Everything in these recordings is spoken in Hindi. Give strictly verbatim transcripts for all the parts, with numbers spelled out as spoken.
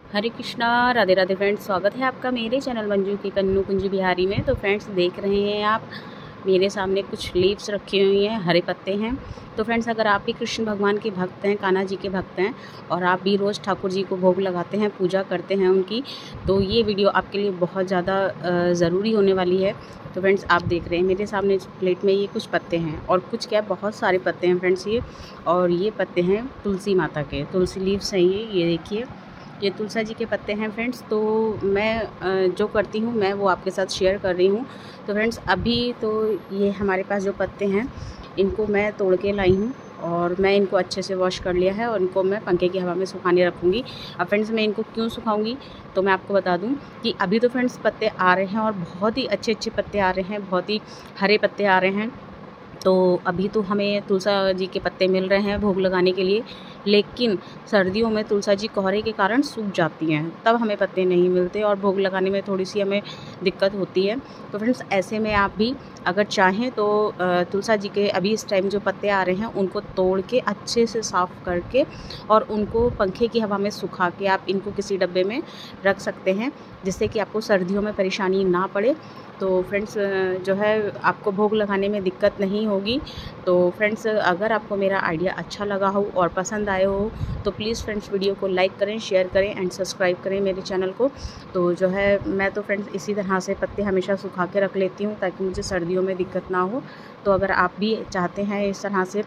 हरे कृष्णा, राधे राधे फ्रेंड्स। स्वागत है आपका मेरे चैनल मंजू की कन्नू कुंज बिहारी में। तो फ्रेंड्स, देख रहे हैं आप मेरे सामने कुछ लीव्स रखी हुई हैं, हरे पत्ते हैं। तो फ्रेंड्स, अगर आप भी कृष्ण भगवान के भक्त हैं, कान्हा जी के भक्त हैं और आप भी रोज़ ठाकुर जी को भोग लगाते हैं, पूजा करते हैं उनकी, तो ये वीडियो आपके लिए बहुत ज़्यादा ज़रूरी होने वाली है। तो फ्रेंड्स, आप देख रहे हैं मेरे सामने प्लेट में ये कुछ पत्ते हैं और कुछ क्या बहुत सारे पत्ते हैं फ्रेंड्स ये। और ये पत्ते हैं तुलसी माता के, तुलसी लीव्स हैं ये ये देखिए, ये तुलसा जी के पत्ते हैं फ्रेंड्स। तो मैं जो करती हूँ मैं वो आपके साथ शेयर कर रही हूँ। तो फ्रेंड्स, अभी तो ये हमारे पास जो पत्ते हैं इनको मैं तोड़ के लाई हूँ और मैं इनको अच्छे से वॉश कर लिया है और इनको मैं पंखे की हवा में सुखाने रखूँगी। अब फ्रेंड्स, मैं इनको क्यों सुखाऊंगी तो मैं आपको बता दूं कि अभी तो फ्रेंड्स पत्ते आ रहे हैं और बहुत ही अच्छे अच्छे पत्ते आ रहे हैं, बहुत ही हरे पत्ते आ रहे हैं। तो अभी तो हमें तुलसा जी के पत्ते मिल रहे हैं भोग लगाने के लिए, लेकिन सर्दियों में तुलसा जी कोहरे के कारण सूख जाती हैं, तब हमें पत्ते नहीं मिलते और भोग लगाने में थोड़ी सी हमें दिक्कत होती है। तो फ्रेंड्स, ऐसे में आप भी अगर चाहें तो तुलसा जी के अभी इस टाइम जो पत्ते आ रहे हैं उनको तोड़ के अच्छे से साफ़ करके और उनको पंखे की हवा में सुखा के आप इनको किसी डब्बे में रख सकते हैं, जिससे कि आपको सर्दियों में परेशानी ना पड़े। तो फ्रेंड्स, जो है आपको भोग लगाने में दिक्कत नहीं होगी। तो फ्रेंड्स, अगर आपको मेरा आइडिया अच्छा लगा हो और पसंद आए हो तो प्लीज़ फ्रेंड्स वीडियो को लाइक करें, शेयर करें एंड सब्सक्राइब करें मेरे चैनल को। तो जो है मैं तो फ्रेंड्स इसी तरह से पत्ते हमेशा सुखा के रख लेती हूँ ताकि मुझे सर्दियों में दिक्कत ना हो। तो अगर आप भी चाहते हैं इस तरह से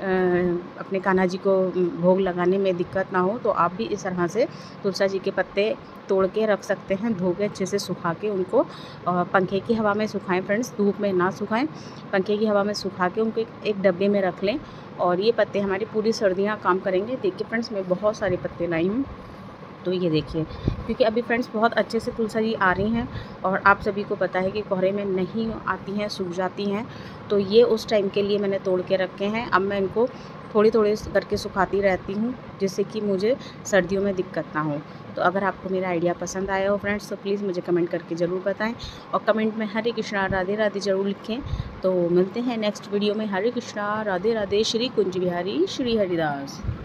अपने कान्हा जी को भोग लगाने में दिक्कत ना हो तो आप भी इस तरह से तुलसा जी के पत्ते तोड़ के रख सकते हैं, धो के अच्छे से सुखा के उनको पंखे की हवा में सुखाएं फ्रेंड्स, धूप में ना सुखाएं, पंखे की हवा में सुखा के उनको एक डब्बे में रख लें और ये पत्ते हमारी पूरी सर्दियां काम करेंगे। देखिए फ्रेंड्स, मैं बहुत सारे पत्ते लाई हूँ, तो ये देखिए, क्योंकि अभी फ्रेंड्स बहुत अच्छे से तुलसा जी आ रही हैं और आप सभी को पता है कि कोहरे में नहीं आती हैं, सूख जाती हैं। तो ये उस टाइम के लिए मैंने तोड़ के रखे हैं। अब मैं इनको थोड़ी थोड़ी करके सुखाती रहती हूँ जिससे कि मुझे सर्दियों में दिक्कत ना हो। तो अगर आपको मेरा आइडिया पसंद आया हो फ्रेंड्स तो प्लीज़ मुझे कमेंट करके ज़रूर बताएं और कमेंट में हरे कृष्णा राधे राधे ज़रूर लिखें। तो मिलते हैं नेक्स्ट वीडियो में। हरे कृष्णा राधे राधे, श्री कुंज बिहारी श्री हरिदास।